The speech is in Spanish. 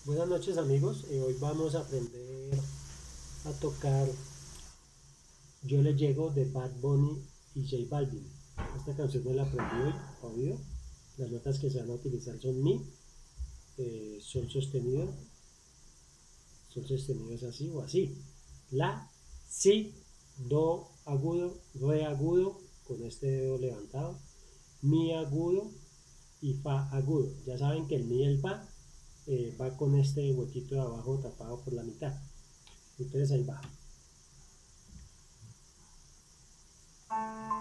Buenas noches amigos, hoy vamos a aprender a tocar Yo le llego de Bad Bunny y J Balvin. Esta canción me la aprendí hoy, oído. Las notas que se van a utilizar son Mi, Sol sostenido, Sol sostenido es así o así. La, Si, Do agudo, Re agudo con este dedo levantado, Mi agudo y Fa agudo. Ya saben que el Mi y el Fa va con este huequito de abajo tapado por la mitad. Entonces ahí va.